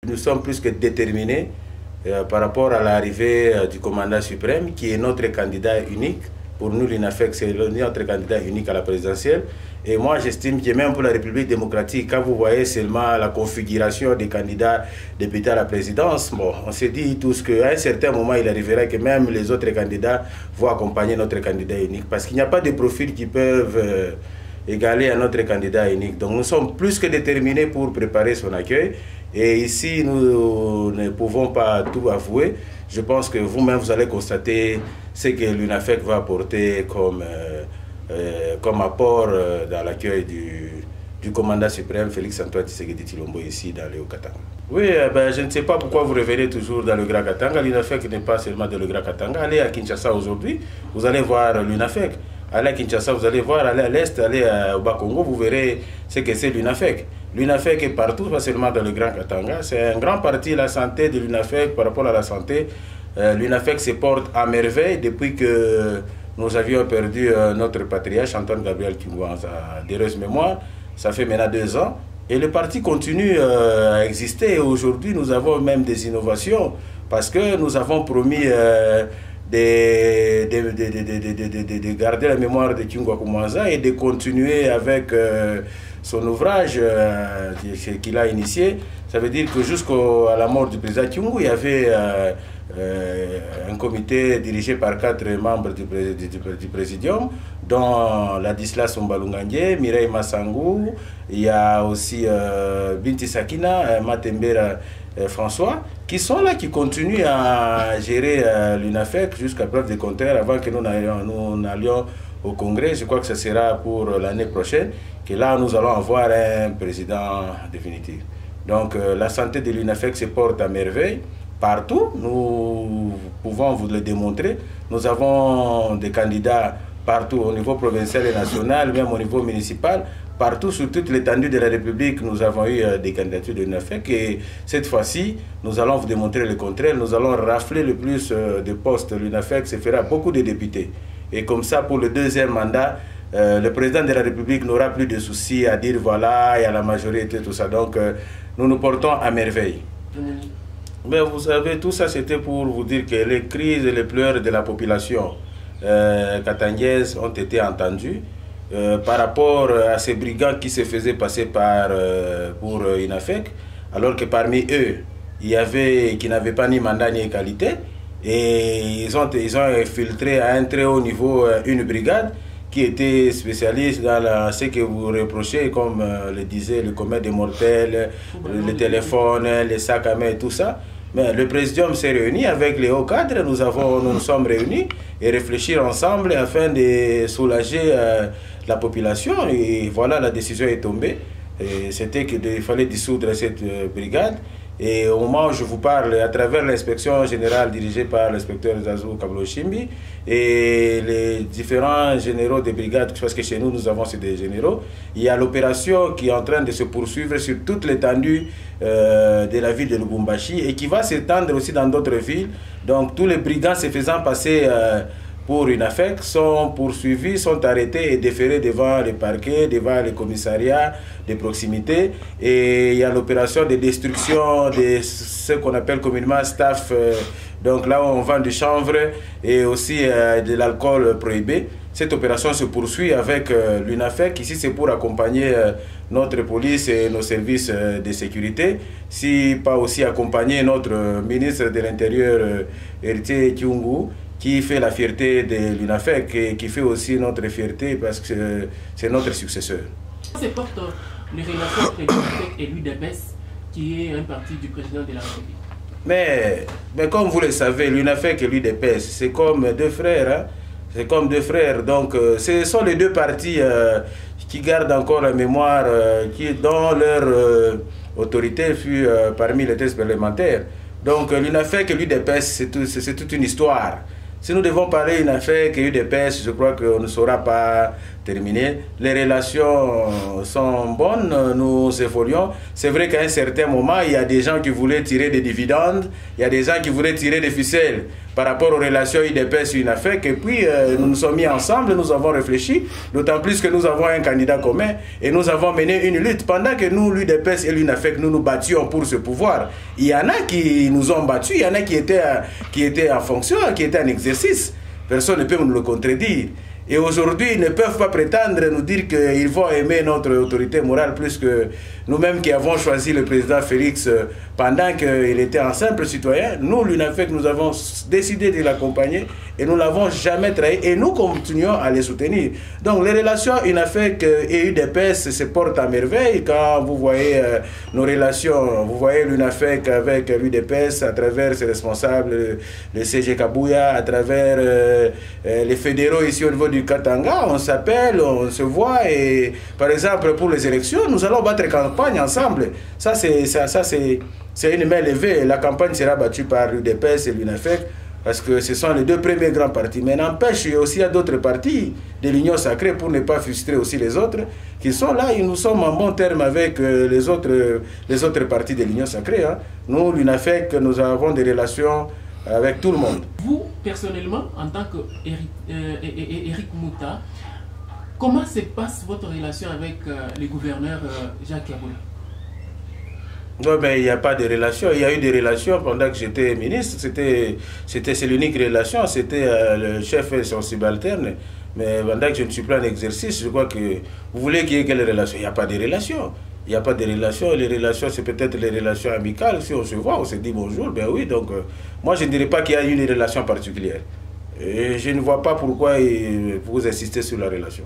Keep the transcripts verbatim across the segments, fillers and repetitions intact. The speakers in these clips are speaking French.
nous sommes plus que déterminés euh, par rapport à l'arrivée euh, du commandant suprême, qui est notre candidat unique. Pour nous, l'UNAFEC, c'est notre candidat unique à la présidentielle. Et moi, j'estime que même pour la République démocratique, quand vous voyez seulement la configuration des candidats députés à la présidence, bon, on s'est dit tous qu'à un certain moment, il arriverait que même les autres candidats vont accompagner notre candidat unique. Parce qu'il n'y a pas de profils qui peuvent euh, égaler à notre candidat unique. Donc nous sommes plus que déterminés pour préparer son accueil. Et ici, nous ne pouvons pas tout avouer. Je pense que vous-même, vous allez constater ce que l'UNAFEC va apporter comme, euh, euh, comme apport euh, dans l'accueil du, du commandant suprême Félix Antoine Tshisekedi Tshilombo ici dans le Haut-Katanga. Oui, euh, ben, je ne sais pas pourquoi vous revenez toujours dans le Grand Katanga. L'UNAFEC n'est pas seulement dans le Grand Katanga. Allez à Kinshasa aujourd'hui, vous allez voir l'UNAFEC. Allez à Kinshasa, vous allez voir, allez à l'Est, allez au Bas-Congo, vous verrez ce que c'est l'UNAFEC. L'UNAFEC est partout, pas seulement dans le Grand Katanga. C'est un grand parti, la santé de l'UNAFEC par rapport à la santé. Euh, L'UNAFEC se porte à merveille depuis que nous avions perdu euh, notre patriarche Antoine Gabriel Kingouan à d'heureuse mémoire. Ça fait maintenant deux ans. Et le parti continue euh, à exister. Et aujourd'hui, nous avons même des innovations parce que nous avons promis euh, de, de, de, de, de, de, de, de garder la mémoire de Kingouan Koumanza et de continuer avec euh, son ouvrage euh, qu'il a initié. Ça veut dire que jusqu'à la mort du président Kingouan, il y avait euh, euh, un comité dirigé par quatre membres du, du, du présidium, dont Ladislas Ombalungandje, Mireille Massangou, il y a aussi euh, Binti Sakina, euh, Matembera euh, François, qui sont là, qui continuent à gérer euh, l'UNAFEC jusqu'à preuve du contraire avant que nous n'allions au Congrès. Je crois que ce sera pour l'année prochaine, que là nous allons avoir un président définitif. Donc euh, la santé de l'UNAFEC se porte à merveille. Partout, nous pouvons vous le démontrer. Nous avons des candidats partout, au niveau provincial et national, même au niveau municipal. Partout, sur toute l'étendue de la République, nous avons eu des candidatures de l'UNAFEC. Et cette fois-ci, nous allons vous démontrer le contraire. Nous allons rafler le plus de postes. L'UNAFEC se fera beaucoup de députés. Et comme ça, pour le deuxième mandat, euh, le président de la République n'aura plus de soucis à dire voilà, il y a la majorité, tout ça. Donc, euh, nous nous portons à merveille. Mais vous savez, tout ça, c'était pour vous dire que les crises et les pleurs de la population euh, katangaise ont été entendues euh, par rapport à ces brigands qui se faisaient passer par, euh, pour euh, UNAFEC, alors que parmi eux, il y avait qui n'avaient pas ni mandat ni qualité, et ils ont, ils ont infiltré à un très haut niveau euh, une brigade qui était spécialiste dans la, ce que vous reprochez, comme euh, le disait le commun des mortels, le, le téléphone, les sacs à main et tout ça. Mais le présidium s'est réuni avec les hauts cadres, nous, avons, nous nous sommes réunis et réfléchir ensemble afin de soulager euh, la population. Et voilà, la décision est tombée. C'était qu'il fallait dissoudre cette euh, brigade. Et au moment où je vous parle, à travers l'inspection générale dirigée par l'inspecteur Zazou Kablochimbi et les différents généraux des brigades, parce que chez nous, nous avons ces des généraux, il y a l'opération qui est en train de se poursuivre sur toute l'étendue euh, de la ville de Lubumbashi et qui va s'étendre aussi dans d'autres villes. Donc tous les brigands se faisant passer euh, pour UNAFEC sont poursuivis, sont arrêtés et déférés devant les parquets, devant les commissariats de proximité. Et il y a l'opération de destruction de ce qu'on appelle communément staff, euh, donc là où on vend du chanvre et aussi euh, de l'alcool prohibé. Cette opération se poursuit avec euh, l'UNAFEC. Ici, c'est pour accompagner euh, notre police et nos services euh, de sécurité. Si pas aussi accompagner notre euh, ministre de l'Intérieur, euh, Héritier Kyungu, qui fait la fierté de l'UNAFEC et qui fait aussi notre fierté parce que c'est notre successeur. C'est porte les relations entre l'UNAFEC et l'U D P S, qui est un parti du président de la République. Mais, mais comme vous le savez, l'UNAFEC et l'U D P S, c'est comme deux frères. Hein? C'est comme deux frères. Donc, euh, ce sont les deux partis euh, qui gardent encore la mémoire, euh, qui, dont leur euh, autorité fut euh, parmi les tests parlementaires. Donc, euh, l'UNAFEC et l'U D P S, c'est tout, toute une histoire. Si nous devons parler UNAFEC et U D P S, je crois qu'on ne saura pas terminé. Les relations sont bonnes, nous évoluons. C'est vrai qu'à un certain moment, il y a des gens qui voulaient tirer des dividendes, il y a des gens qui voulaient tirer des ficelles par rapport aux relations U D P S-U N A F E C. Et puis, euh, nous nous sommes mis ensemble, nous avons réfléchi, d'autant plus que nous avons un candidat commun et nous avons mené une lutte. Pendant que nous, l'U D P S et l'U N A F E C, nous nous battions pour ce pouvoir, il y en a qui nous ont battus, il y en a qui étaient, qui étaient en fonction, qui étaient en exercice. Personne ne peut nous le contredire. Et aujourd'hui, ils ne peuvent pas prétendre nous dire qu'ils vont aimer notre autorité morale plus que nous-mêmes qui avons choisi le président Félix pendant qu'il était un simple citoyen. Nous, l'U N A F E C, nous avons décidé de l'accompagner et nous ne l'avons jamais trahi et nous continuons à les soutenir. Donc les relations U N A F E C et U D P S se portent à merveille. Quand vous voyez euh, nos relations, vous voyez l'U N A F E C avec l'U D P S à travers ses responsables, le C G Kabouya, à travers euh, euh, les fédéraux ici au niveau du Katanga, on s'appelle, on se voit et par exemple pour les élections, nous allons battre campagne ensemble. Ça c'est ça, ça c'est c'est une main levée. La campagne sera battue par l'U D P S et l'U N A F E C parce que ce sont les deux premiers grands partis. Mais n'empêche, il y a aussi d'autres partis de l'Union sacrée pour ne pas frustrer aussi les autres qui sont là et nous sommes en bon terme avec les autres, les autres partis de l'Union sacrée. Hein. Nous, l'U N A F E C, nous avons des relations avec tout le monde. Vous, personnellement, en tant qu'Éric euh, Éric Mouta, comment se passe votre relation avec euh, le gouverneur euh, Jacques Yaboué? Non, mais il n'y a pas de relation. Il y a eu des relations pendant que j'étais ministre. C'était c'est l'unique relation. C'était euh, le chef et son subalterne. Mais pendant que je ne suis pas en exercice, je crois que vous voulez qu'il y ait quelle relation? Il n'y a pas de relation. Il n'y a pas de relation. Les relations, c'est peut-être les relations amicales. Si on se voit, on se dit bonjour. Ben oui, donc euh, moi, je ne dirais pas qu'il y a eu une relation particulière. Et je ne vois pas pourquoi euh, vous insistez sur la relation.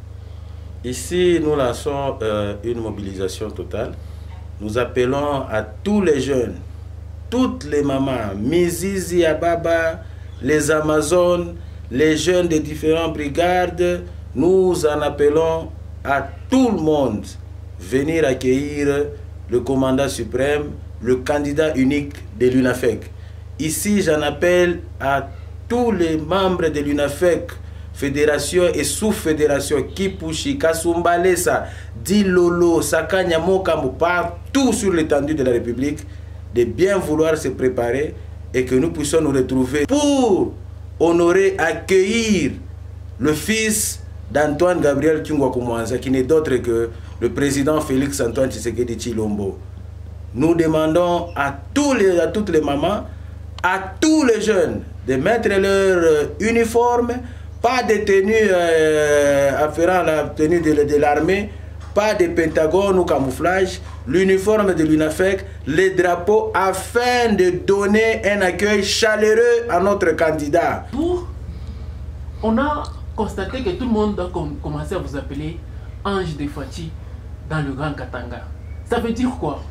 Ici, nous lançons euh, une mobilisation totale. Nous appelons à tous les jeunes, toutes les mamans, Mizizi, Ababa, les Amazones, les jeunes des différentes brigades, nous en appelons à tout le monde venir accueillir le commandant suprême, le candidat unique de l'U N A F E C. Ici, j'en appelle à tous les membres de l'U N A F E C, fédération et sous-fédération, Kipushi, Kasumbalesa, Dilolo, Sakanyamokambo, partout sur l'étendue de la République, de bien vouloir se préparer et que nous puissions nous retrouver pour honorer, accueillir le fils d'Antoine Gabriel Kyungwa-Kumwanza, qui n'est d'autre que le président Félix Antoine Tshisekedi Tshilombo. Nous demandons à, tous les, à toutes les mamans, à tous les jeunes, de mettre leur uniforme, pas de tenue euh, afférent à la tenue de, de l'armée, pas de pentagone ou camouflage, l'uniforme de l'U N A F E C, les drapeaux, afin de donner un accueil chaleureux à notre candidat. Pour, on a constaté que tout le monde a commencé à vous appeler Ange de Fachi dans le Grand Katanga. Ça veut dire quoi?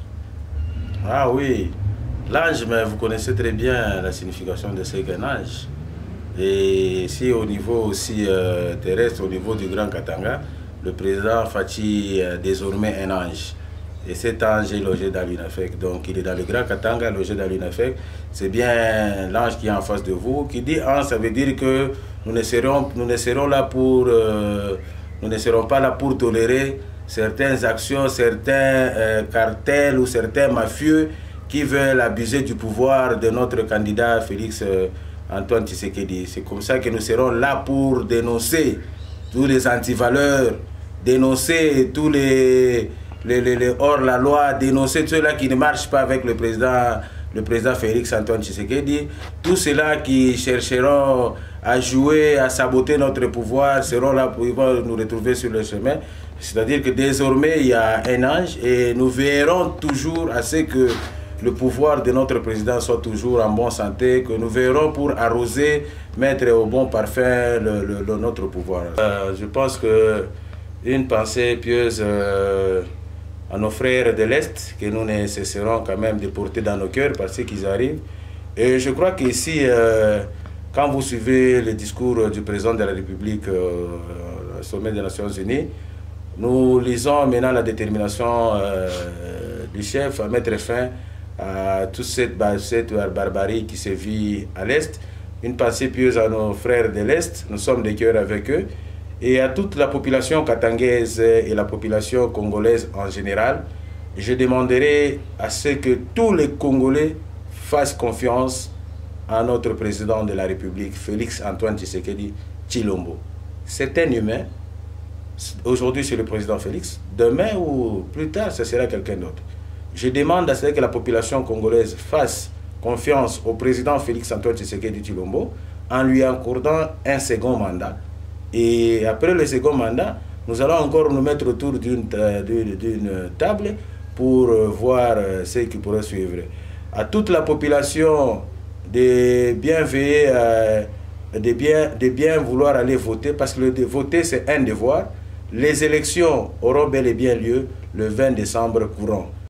Ah oui, l'ange, mais vous connaissez très bien la signification de ce qu'un ange. Et si au niveau aussi euh, terrestre, au niveau du Grand Katanga, le président Fachi est désormais un ange. Et cet ange est logé dans l'U N A F E C. Donc il est dans le Grand Katanga, logé dans l'U N A F E C. C'est bien l'ange qui est en face de vous. Qui dit ange, ça veut dire que nous ne serons, nous ne serons là pour, euh, nous ne serons pas là pour tolérer certaines actions, certains euh, cartels ou certains mafieux qui veulent abuser du pouvoir de notre candidat Félix euh, Antoine Tshisekedi. C'est comme ça que nous serons là pour dénoncer tous les antivaleurs, dénoncer tous les, les, les, les hors-la-loi, dénoncer ceux-là qui ne marchent pas avec le président, le président Félix Antoine Tshisekedi. Tous ceux-là qui chercheront à jouer, à saboter notre pouvoir, seront là pour nous retrouver sur le chemin. C'est-à-dire que désormais, il y a un ange et nous veillerons toujours à ce que le pouvoir de notre président soit toujours en bonne santé, que nous verrons pour arroser, mettre au bon parfum le, le, le, notre pouvoir. Euh, je pense que une pensée pieuse euh, à nos frères de l'Est, que nous ne cesserons quand même de porter dans nos cœurs parce qu'ils arrivent. Et je crois qu'ici, euh, quand vous suivez le discours du président de la République euh, au sommet des Nations Unies, nous lisons maintenant la détermination euh, du chef à mettre fin à toute cette, cette barbarie qui se vit à l'Est. Une pensée pieuse à nos frères de l'Est, nous sommes de cœur avec eux Et à toute la population katangaise et la population congolaise en général, je demanderai à ce que tous les Congolais fassent confiance à notre président de la République, Félix Antoine Tshisekedi Tshilombo. C'est un humain. Aujourd'hui, c'est le président Félix. Demain ou plus tard, ce sera quelqu'un d'autre. Je demande à ce que la population congolaise fasse confiance au président Félix Antoine Tshisekedi Tshilombo en lui accordant un second mandat. Et après le second mandat, nous allons encore nous mettre autour d'une table pour voir ce qui pourrait suivre. À toute la population de bien veiller, euh, de, bien, de bien vouloir aller voter, parce que le de voter c'est un devoir. Les élections auront bel et bien lieu le vingt décembre courant.